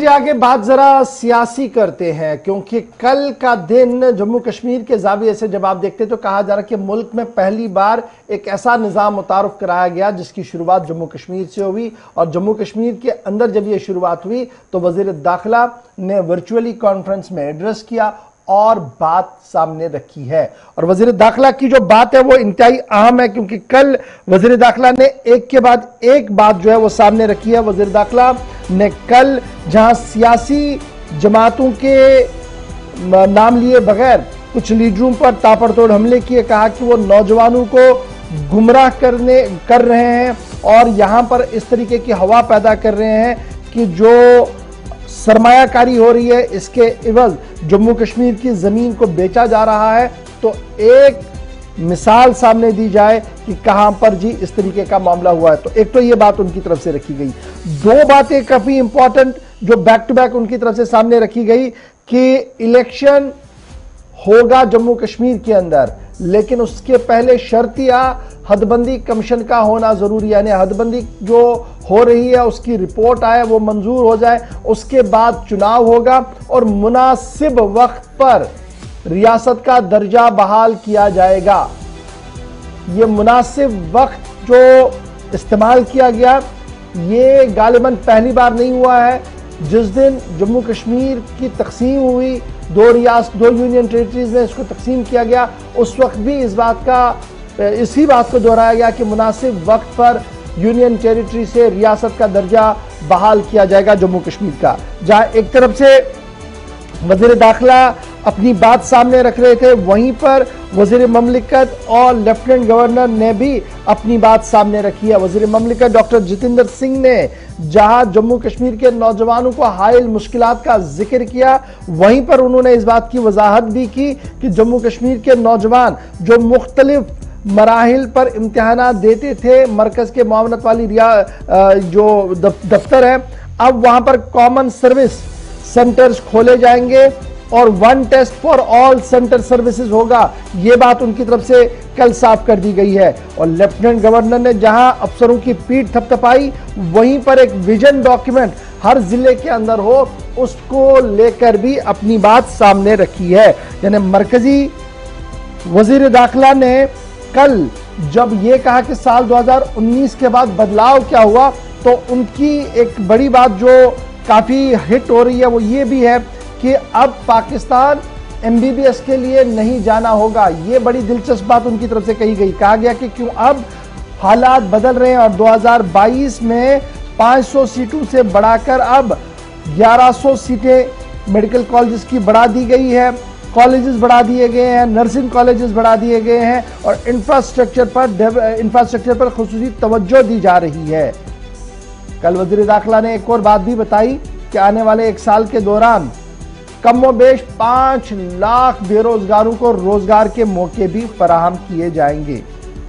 जी आगे बात जरा सियासी करते हैं, क्योंकि कल का दिन जम्मू कश्मीर के जाविये से जब आप देखते तो कहा जा रहा कि मुल्क में पहली बार एक ऐसा निज़ाम मुतारफ कराया गया जिसकी शुरुआत जम्मू कश्मीर से हुई। और जम्मू कश्मीर के अंदर जब यह शुरुआत हुई तो वज़ीर दाखिला ने वर्चुअली कॉन्फ्रेंस में एड्रेस किया और बात सामने रखी है। और वज़ीर दाखिला की जो बात है वो इंतहाई अहम है, क्योंकि कल वज़ीर दाखिला ने एक के बाद एक बात जो है वो सामने रखी है। वज़ीर दाखिला ने कल जहां सियासी जमातों के नाम लिए बगैर कुछ लीडरों पर ताबड़तोड़ हमले किए, कहा कि वो नौजवानों को गुमराह कर रहे हैं और यहां पर इस तरीके की हवा पैदा कर रहे हैं कि जो सरमायाकारी हो रही है इसके इवज जम्मू कश्मीर की जमीन को बेचा जा रहा है। तो एक मिसाल सामने दी जाए कि कहां पर जी इस तरीके का मामला हुआ है। तो एक तो ये बात उनकी तरफ से रखी गई। दो बातें काफी इंपॉर्टेंट जो बैक टू बैक उनकी तरफ से सामने रखी गई कि इलेक्शन होगा जम्मू कश्मीर के अंदर, लेकिन उसके पहले शर्तिया हदबंदी कमीशन का होना जरूरी है, यानी हदबंदी जो हो रही है उसकी रिपोर्ट आए, वो मंजूर हो जाए, उसके बाद चुनाव होगा और मुनासिब वक्त पर रियासत का दर्जा बहाल किया जाएगा। ये मुनासिब वक्त जो इस्तेमाल किया गया ये गालिबन पहली बार नहीं हुआ है। जिस दिन जम्मू कश्मीर की तकसीम हुई, दो यूनियन टेरिटरीज में इसको तकसीम किया गया, उस वक्त भी इसी बात को दोहराया गया कि मुनासिब वक्त पर यूनियन टेरिटरी से रियासत का दर्जा बहाल किया जाएगा जम्मू कश्मीर का। जहां एक तरफ से वज़ीर दाखिला अपनी बात सामने रख रहे थे, वहीं पर वज़ीर ममलिकत और लेफ्टिनेंट गवर्नर ने भी अपनी बात सामने रखी है। वज़ीर ममलिकत डॉक्टर जितेंद्र सिंह ने जहां जम्मू कश्मीर के नौजवानों को हायल मुश्किलात का जिक्र किया, वहीं पर उन्होंने इस बात की वजाहत भी की कि जम्मू कश्मीर के नौजवान जो मुख्तलिफ मराहिल पर इम्तिहानात देते थे, मरकज के मुआवनत वाली जो दफ्तर है, अब वहां पर कॉमन सर्विस सेंटर्स खोले जाएंगे और one test for all centre services होगा। यह बात उनकी तरफ से कल साफ कर दी गई है। और लेफ्टिनेंट गवर्नर ने जहां अफसरों की पीठ थपथपाई, वहीं पर एक विजन डॉक्यूमेंट हर जिले के अंदर हो उसको लेकर भी अपनी बात सामने रखी है। यानी मरकजी वजीर दाखिला ने कल जब यह कहा कि साल 2019 के बाद बदलाव क्या हुआ, तो उनकी एक बड़ी बात जो काफी हिट हो रही है वो ये भी है कि अब पाकिस्तान MBBS के लिए नहीं जाना होगा। ये बड़ी दिलचस्प बात उनकी तरफ से कही गई। कहा गया कि क्यों अब हालात बदल रहे हैं और 2022 में 500 सीटों से बढ़ाकर अब 1100 सीटें मेडिकल कॉलेजेस की बढ़ा दी गई है, कॉलेजेस बढ़ा दिए गए हैं, नर्सिंग कॉलेजेस बढ़ा दिए गए हैं और इंफ्रास्ट्रक्चर पर खुसूसी तवज्जो दी जा रही है। कल वज़ीर दाखिला ने एक और बात भी बताई कि आने वाले एक साल के दौरान कमोबेश 5 लाख बेरोजगारों को रोजगार के मौके भी फराहम किए जाएंगे।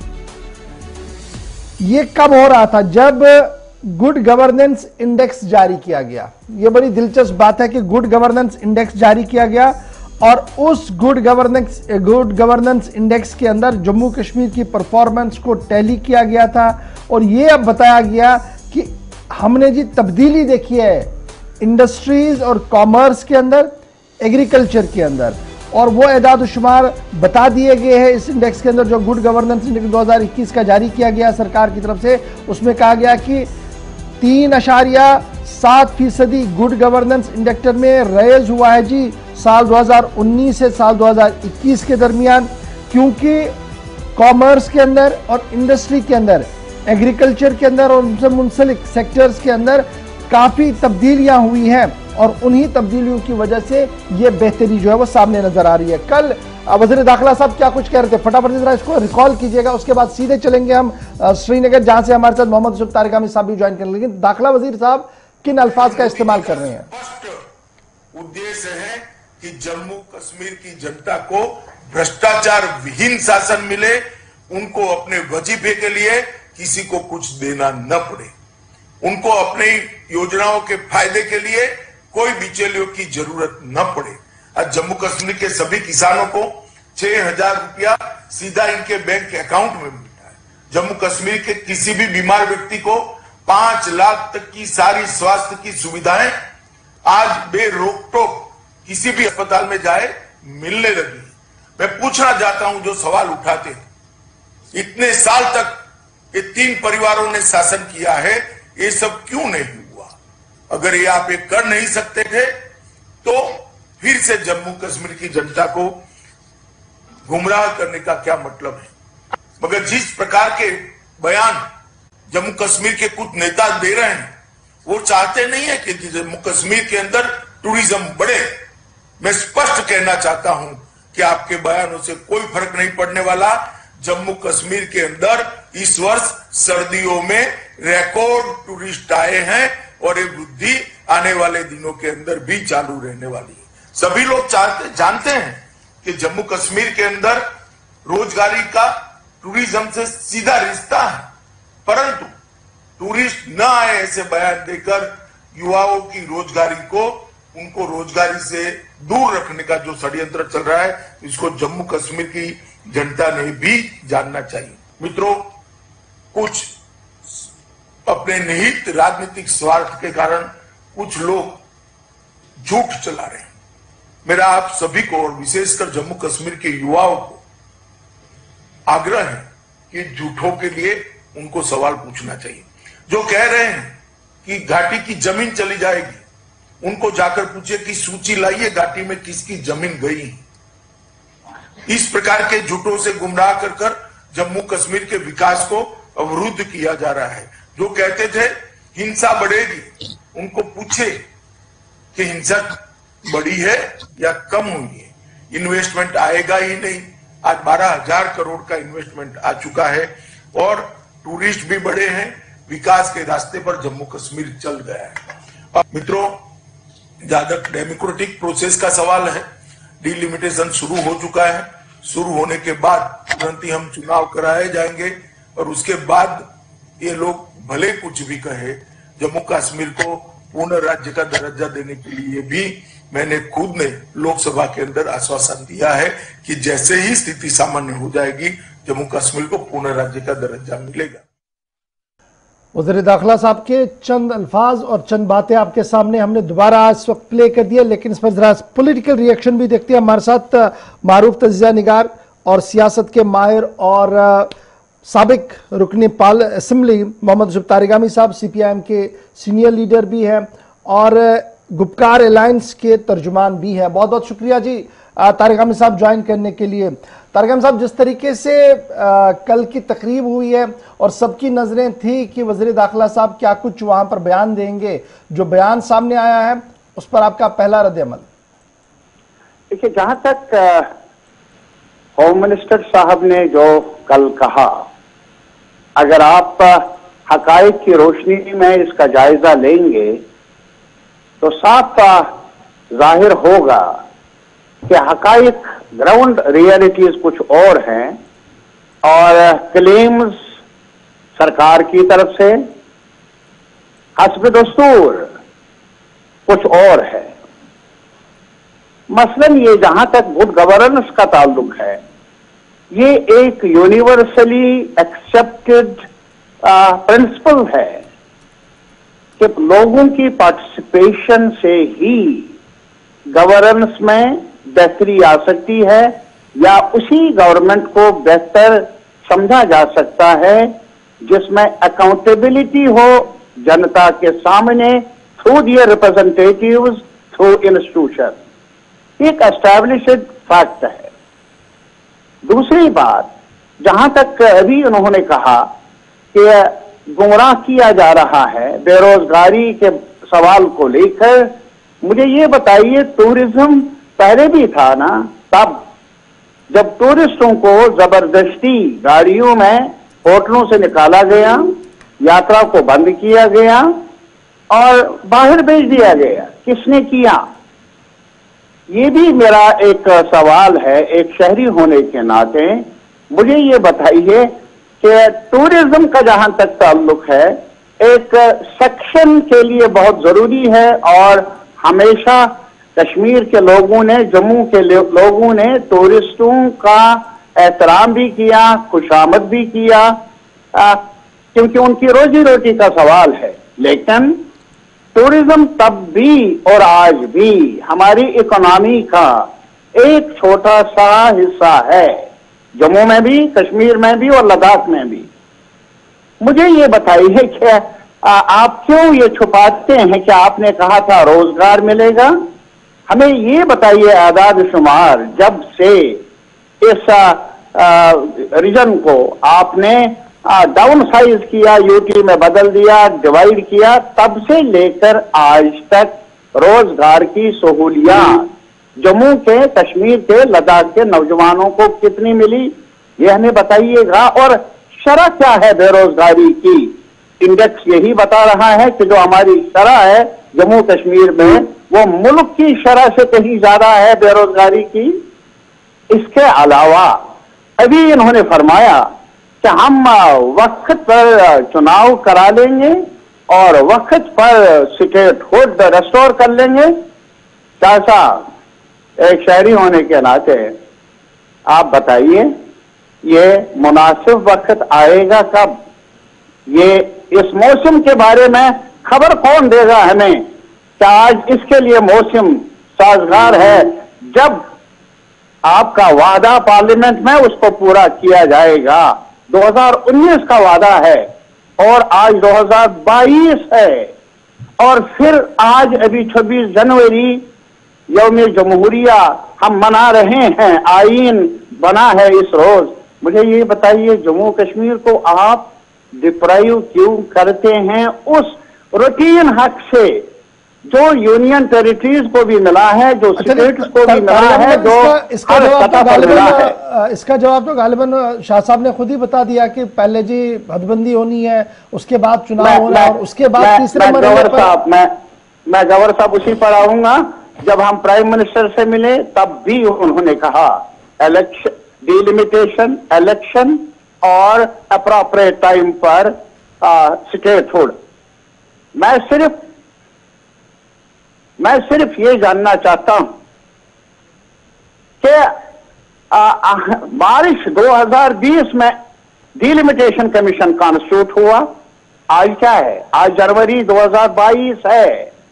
ये कब हो रहा था? जब गुड गवर्नेंस इंडेक्स जारी किया गया। यह बड़ी दिलचस्प बात है कि गुड गवर्नेंस इंडेक्स जारी किया गया और उस गुड गवर्नेंस इंडेक्स के अंदर जम्मू कश्मीर की परफॉर्मेंस को टैली किया गया था और यह अब बताया गया कि हमने जी तब्दीली देखी है इंडस्ट्रीज और कॉमर्स के अंदर, एग्रीकल्चर के अंदर, और वो एदाद शुमार बता दिए गए हैं इस इंडेक्स के अंदर जो गुड गवर्नेंस इंडेक्स 2021 का जारी किया गया सरकार की तरफ से। उसमें कहा गया कि 3.7% गुड गवर्नेंस इंडेक्स में रेज हुआ है जी साल 2019 से साल 2021 के दरमियान, क्योंकि कॉमर्स के अंदर और इंडस्ट्री के अंदर, एग्रीकल्चर के अंदर और उनसे मुंसलिक सेक्टर्स के अंदर काफी तब्दीलियां हुई हैं और उन्हीं तब्दीलियों की वजह से ये बेहतरी जो है वो सामने नजर आ रही है। कल वज़ीर दाखिला साहब क्या कुछ कह रहे थे, फटाफट से जरा इसको रिकॉल कीजिएगा, उसके बाद सीधे चलेंगे हम श्रीनगर, जहां से हमारे साथ मोहम्मद यूसुफ तारिक आमिर साहब भी ज्वाइन करेंगे। लेकिन दाखिला वजीर साहब किन अल्फाज का इस्तेमाल कर रहे हैं? उद्देश्य है कि जम्मू कश्मीर की जनता को भ्रष्टाचार विहीन शासन मिले, उनको अपने वजीफे के लिए किसी को कुछ देना न पड़े, उनको अपनी योजनाओं के फायदे के लिए कोई बिचौलियों की जरूरत न पड़े। आज जम्मू कश्मीर के सभी किसानों को 6,000 रुपया सीधा इनके बैंक अकाउंट में मिलता है। जम्मू कश्मीर के किसी भी बीमार व्यक्ति को 5 लाख तक की सारी स्वास्थ्य की सुविधाएं आज बेरोक टोक किसी भी अस्पताल में जाए मिलने लगी। मैं पूछना चाहता हूं जो सवाल उठाते थे, इतने साल तक ये 3 परिवारों ने शासन किया है, ये सब क्यों नहीं हुआ? अगर ये आप ये कर नहीं सकते थे तो फिर से जम्मू कश्मीर की जनता को गुमराह करने का क्या मतलब है? मगर जिस प्रकार के बयान जम्मू कश्मीर के कुछ नेता दे रहे हैं, वो चाहते नहीं है कि जम्मू कश्मीर के अंदर टूरिज्म बढ़े। मैं स्पष्ट कहना चाहता हूं कि आपके बयानों से कोई फर्क नहीं पड़ने वाला। जम्मू कश्मीर के अंदर इस वर्ष सर्दियों में रिकॉर्ड टूरिस्ट आए हैं और ये वृद्धि आने वाले दिनों के अंदर भी चालू रहने वाली है। सभी लोग जानते हैं कि जम्मू कश्मीर के अंदर रोजगारी का टूरिज्म से सीधा रिश्ता है, परंतु टूरिस्ट न आए ऐसे बयान देकर युवाओं की रोजगारी को, उनको रोजगारी से दूर रखने का जो षड्यंत्र चल रहा है, इसको जम्मू कश्मीर की जनता ने भी जानना चाहिए। मित्रों, कुछ अपने निहित राजनीतिक स्वार्थ के कारण कुछ लोग झूठ चला रहे हैं। मेरा आप सभी को और विशेषकर जम्मू कश्मीर के युवाओं को आग्रह है कि झूठों के लिए उनको सवाल पूछना चाहिए। जो कह रहे हैं कि घाटी की जमीन चली जाएगी, उनको जाकर पूछे कि सूची लाइए घाटी में किसकी जमीन गई। इस प्रकार के झूठों से गुमराह कर कर जम्मू कश्मीर के विकास को अवरुद्ध किया जा रहा है। जो कहते थे हिंसा बढ़ेगी, उनको पूछे कि हिंसा बढ़ी है या कम हुई है। इन्वेस्टमेंट आएगा ही नहीं। आज 12,000 करोड़ का इन्वेस्टमेंट आ चुका है और टूरिस्ट भी बढ़े हैं। विकास के रास्ते पर जम्मू कश्मीर चल गया है। अब मित्रों, ज्यादा डेमोक्रेटिक प्रोसेस का सवाल है। डिलिमिटेशन शुरू हो चुका है। शुरू होने के बाद तुरंत ही हम चुनाव कराए जाएंगे और उसके बाद ये लोग भले कुछ भी कहे, जम्मू कश्मीर को पूर्ण राज्य का दर्जा देने के लिए भी मैंने खुद ने लोकसभा के अंदर आश्वासन दिया है कि जैसे ही स्थिति सामान्य हो जाएगी, जम्मू कश्मीर को पूर्ण राज्य का दर्जा मिलेगा। वज़ीर दाखिला साहब के चंद अल्फाज और चंद बातें आपके सामने हमने दोबारा इस वक्त प्ले कर दिया, लेकिन इस पर जरा पॉलिटिकल रिएक्शन भी देखते हैं। हमारे साथ मारूफ तजीज़ा निगार और सियासत के माहिर और साबिक रुकनी पाल असम्बली मोहम्मद यूसुफ तारिगामी साहब सीपीआईएम के सीनियर लीडर भी हैं और गुपकार अलायंस के तर्जुमान भी हैं। बहुत बहुत शुक्रिया जी तारिगामी साहब ज्वाइन करने के लिए। तारिगामी साहब, जिस तरीके से कल की तकरीब हुई है और सबकी नजरें थी कि वज़ीर दाखिला साहब क्या कुछ वहां पर बयान देंगे, जो बयान सामने आया है उस पर आपका पहला रद्द-ए-अमल? देखिए, जहां तक होम मिनिस्टर साहब ने जो कल कहा, अगर आप हकाइक की रोशनी में इसका जायजा लेंगे तो साफ जाहिर होगा कि हकाइक, ग्राउंड रियलिटीज कुछ और हैं और क्लेम्स सरकार की तरफ से हस्ब दस्तूर कुछ और है। मसलन ये, जहां तक गुड गवर्नेंस का ताल्लुक है, ये एक यूनिवर्सली एक्सेप्टेड प्रिंसिपल है कि लोगों की पार्टिसिपेशन से ही गवर्नेंस में बेहतरी आ सकती है या उसी गवर्नमेंट को बेहतर समझा जा सकता है जिसमें अकाउंटेबिलिटी हो जनता के सामने through their representatives, through institution. एक एस्टैब्लिश्ड फैक्ट है। दूसरी बात, जहां तक अभी उन्होंने कहा कि गुमराह किया जा रहा है बेरोजगारी के सवाल को लेकर, मुझे ये बताइए, टूरिज्म पहले भी था ना? तब जब टूरिस्टों को जबरदस्ती गाड़ियों में होटलों से निकाला गया, यात्रा को बंद किया गया और बाहर भेज दिया गया, किसने किया? ये भी मेरा एक सवाल है। एक शहरी होने के नाते मुझे ये बताइए कि टूरिज्म का जहां तक ताल्लुक है, एक सेक्शन के लिए बहुत जरूरी है और हमेशा कश्मीर के लोगों ने, जम्मू के लोगों ने टूरिस्टों का एहतराम भी किया, खुशामद भी किया, क्योंकि उनकी रोजी रोटी का सवाल है। लेकिन टूरिज्म तब भी और आज भी हमारी इकोनॉमी का एक छोटा सा हिस्सा है, जम्मू में भी, कश्मीर में भी और लद्दाख में भी। मुझे ये बताइए कि आप क्यों ये छुपाते हैं कि आपने कहा था रोजगार मिलेगा? हमें ये बताइए आदाद शुमार, जब से इस रीजन को आपने डाउन साइज किया, यूटी में बदल दिया, डिवाइड किया, तब से लेकर आज तक रोजगार की सहूलियात जम्मू के, कश्मीर के, लद्दाख के नौजवानों को कितनी मिली, ये हमें बताइएगा। और शरह क्या है बेरोजगारी की? इंडेक्स यही बता रहा है कि जो हमारी शरह है जम्मू कश्मीर में, वो मुल्क की शरह से कहीं ज्यादा है बेरोजगारी की। इसके अलावा अभी इन्होंने फरमाया कि हम वक्त पर चुनाव करा लेंगे और वक्त पर स्टेटहुड रेस्टोर कर लेंगे। शाह साहब, एक शहरी होने के नाते आप बताइए, ये मुनासिब वक्त आएगा कब? ये इस मौसम के बारे में खबर कौन देगा हमें कि आज इसके लिए मौसम साजगार है? जब आपका वादा पार्लियामेंट में उसको पूरा किया जाएगा। 2019 का वादा है और आज 2022 है, और फिर आज अभी 26 जनवरी यौम जमहूरिया हम मना रहे हैं, आईन बना है इस रोज। मुझे ये बताइए, जम्मू कश्मीर को आप डिप्राइव क्यों करते हैं उस रूटीन हक से जो यूनियन टेरिटरीज को भी मिला है, जो स्टेट्स को भी मिला है, जो इसका जवाब तो गालिबन शाह साहब ने खुद ही बता दिया कि पहले जी हदबंदी होनी है, उसके बाद चुनाव होना और उसके बाद तीसरे मरहले पर। मैं गवर साहब उसी पर आऊंगा। जब हम प्राइम मिनिस्टर से मिले तब भी उन्होंने कहा इलेक्शन, डिलिमिटेशन, इलेक्शन और अप्रोप्रिएट टाइम पर स्टेटहुड। मैं सिर्फ ये जानना चाहता हूं कि मार्च 2020 में डिलिमिटेशन कमीशन कॉन्स्टिट्यूट हुआ। आज क्या है? आज जनवरी 2022 है।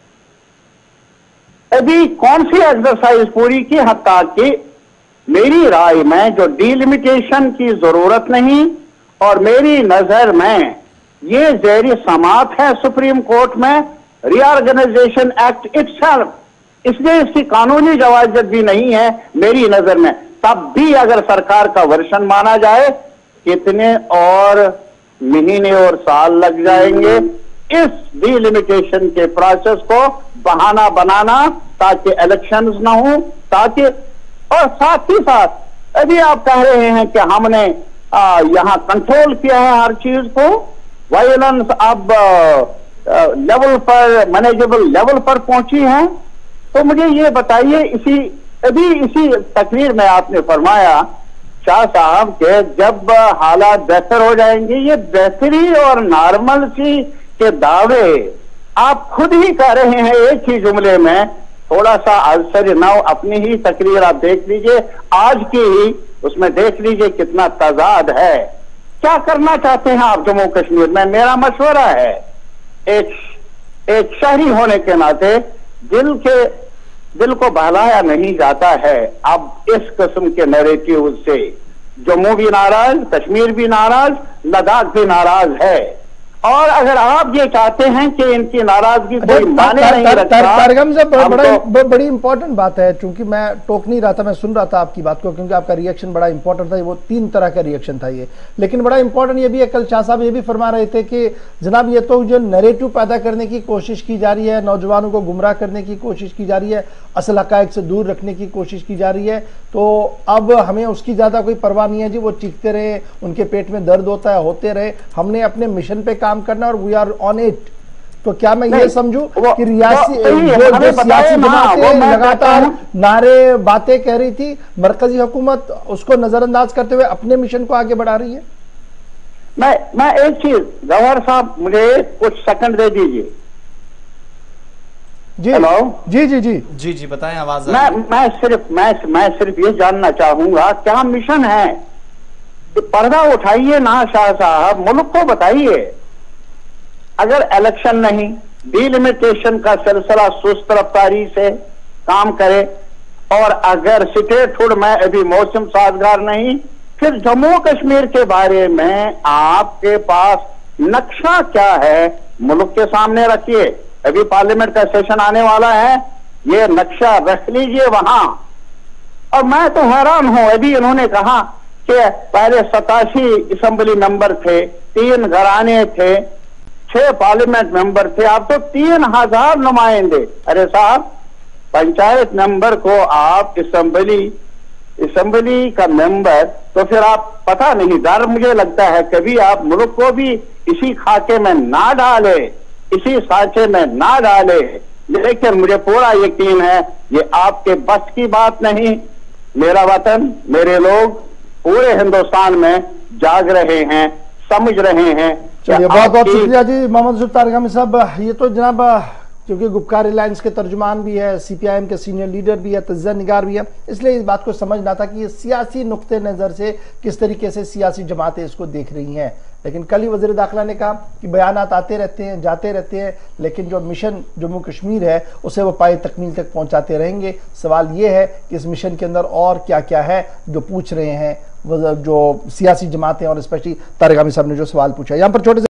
अभी कौन सी एक्सरसाइज पूरी की? हत्ता कि मेरी राय में जो डिलिमिटेशन की जरूरत नहीं, और मेरी नजर में ये ज़ेरी समात है सुप्रीम कोर्ट में रीऑर्गेनाइजेशन एक्ट इटसेल्फ, इसलिए इसकी कानूनी जवाज़त भी नहीं है मेरी नजर में। तब भी अगर सरकार का वर्षन माना जाए, कितने और महीने और साल लग जाएंगे इस डिलिमिटेशन के प्रोसेस को बहाना बनाना, ताकि इलेक्शंस ना हो, ताकि, और साथ ही साथ अभी आप कह रहे हैं कि हमने यहां कंट्रोल किया है हर चीज को, वायलेंस अब लेवल पर, मैनेजेबल लेवल पर पहुंची है। तो मुझे ये बताइए, इसी तकरीर में आपने फरमाया शाह साहब के जब हालात बेहतर हो जाएंगे, ये बेहतरी और नॉर्मल सी के दावे आप खुद ही कह रहे हैं एक ही जुमले में। थोड़ा सा आश्चर्य ना हो, अपनी ही तकरीर आप देख लीजिए, आज की ही, उसमें देख लीजिए कितना तजाद है। क्या करना चाहते हैं आप जम्मू कश्मीर में? मेरा मशवरा है, एक शहरी होने के नाते दिल को बहलाया नहीं जाता है अब इस किस्म के नैरेटिव से। जम्मू भी नाराज, कश्मीर भी नाराज, लद्दाख भी नाराज है। और अगर आप ये चाहते हैं कि इनकी नाराजगी कोई माने नहीं रखता, तरगम से बड़ी इंपॉर्टेंट बात है, क्योंकि मैं टोक नहीं रहा था, मैं सुन रहा था आपकी बात को, क्योंकि आपका रिएक्शन बड़ा इंपॉर्टेंट था। वो 3 तरह का रिएक्शन था ये, लेकिन बड़ा इंपॉर्टेंट ये भी है, कल शाह साहब ये भी फरमा रहे थे कि जनाब ये तो जो नैरेटिव पैदा करने की कोशिश की जा रही है, नौजवानों को गुमराह करने की कोशिश की जा रही है, असल हकायक से दूर रखने की कोशिश की जा रही है, तो अब हमें उसकी ज्यादा कोई परवाह नहीं है जी। वो चीखते रहे, उनके पेट में दर्द होता है, होते रहे, हमने अपने मिशन पे काम करना और वी आर ऑन इट। तो क्या मैं ये समझूं कि रियासी जो सियासी जमातें लगातार नारे बातें कह रही थी, मरकजी हुकूमत उसको नजरअंदाज करते हुए अपने मिशन को आगे बढ़ा रही है? मैं एक चीज, गवर्नर साहब मुझे कुछ सेकंड दे दीजिए। जी हेलो, जी बताएं, आवाज। मैं सिर्फ ये जानना चाहूंगा क्या मिशन है? पर्दा उठाइए ना शाह साहब, मुल्क को बताइए। अगर इलेक्शन नहीं, डिलिमिटेशन का सिलसिला सुस्त रफ्तारी से काम करे, और अगर स्टेटहुड में अभी मौसम साजगार नहीं, फिर जम्मू कश्मीर के बारे में आपके पास नक्शा क्या है मुल्क के सामने रखिए। अभी पार्लियामेंट का सेशन आने वाला है, ये नक्शा रख लीजिए वहां। और मैं तो हैरान हूं, अभी इन्होंने कहा कि पहले 87 असेंबली मेंबर थे, 3 घराने थे, 6 पार्लियामेंट मेंबर थे, अब तो 3000 नुमाइंदे। अरे साहब, पंचायत मेंबर को आप असेंबली का मेंबर, तो फिर आप पता नहीं, डर मुझे लगता है कभी आप मुल्क को भी इसी खाके में ना डाले, इसी सांचे में ना डाले। लेकिन मुझे पूरा यकीन है ये आपके बस की बात नहीं। मेरा वतन, मेरे लोग पूरे हिंदुस्तान में जाग रहे हैं, समझ रहे हैं। चलिए, बहुत बहुत शुक्रिया जी मोहम्मद यूसुफ तारिगामी साहब। ये तो जनाब क्योंकि गुपकार एलायंस के तर्जुमान भी है, सीपीआईएम के सीनियर लीडर भी है, तज्ज़िया निगार भी है, इसलिए इस बात को समझना था कि ये सियासी नुक्ते नज़र से किस तरीके से सियासी जमातें इसको देख रही हैं। लेकिन कल ही वज़ीर दाखिला ने कहा कि बयानात आते रहते हैं, जाते रहते हैं, लेकिन जो मिशन जम्मू कश्मीर है उसे वो पाए तकमील तक पहुँचाते रहेंगे। सवाल ये है कि इस मिशन के अंदर और क्या क्या है जो पूछ रहे हैं जो सियासी जमातें, और स्पेशली तारिगामी साहब ने जो सवाल पूछा। यहाँ पर छोटे